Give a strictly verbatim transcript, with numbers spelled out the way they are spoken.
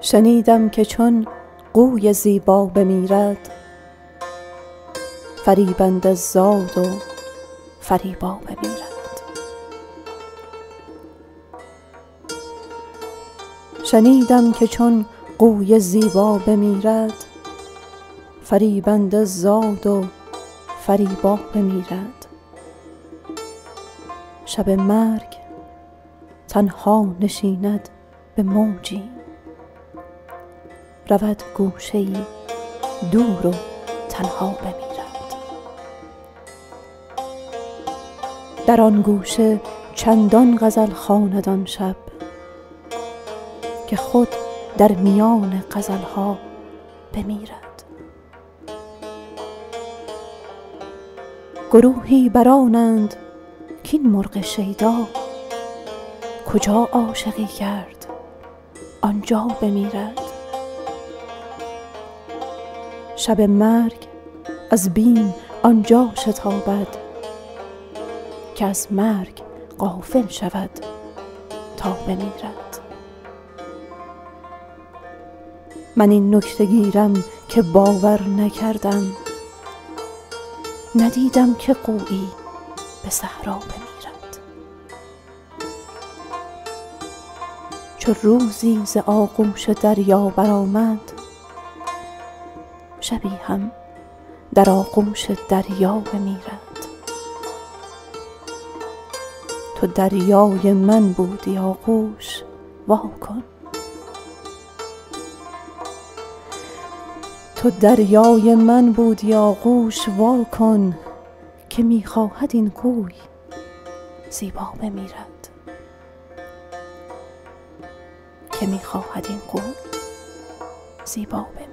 شنیدم که چون غوی زیبا بمیرد، فریبنده زاد و فریبا بمیرد. شنیدم که چون غوی زیبا بمیرد، فریبنده زاد و فریبا بمیرد. شب مرگ تنها نشیند به موجی، رود گوشه‌ای دور و تنها بمیرد. در آن گوشه چندان غزل خواند آن شب، که خود در میان غزلها بمیرد. گروهی برآنند کاین مرغ شیدا، کجا عاشقی کرد آنجا بمیرد. شب مرگ از بیم آنجا شتابد، که از مرگ غافل شود تا بمیرد. من این نکته گیرم که باور نکردم، ندیدم که غویی به صحرا بمیرد. چو روزی ز آغوش دریا برآمد، شبی هم در آغوش دریا بمیرد. تو دریای من بودی آغوش واکن، تو دریای من بودی آغوش واکن، که میخواهد این غوی زیبا بمیرد. که میخواهد این غوی زیبا بمیرد.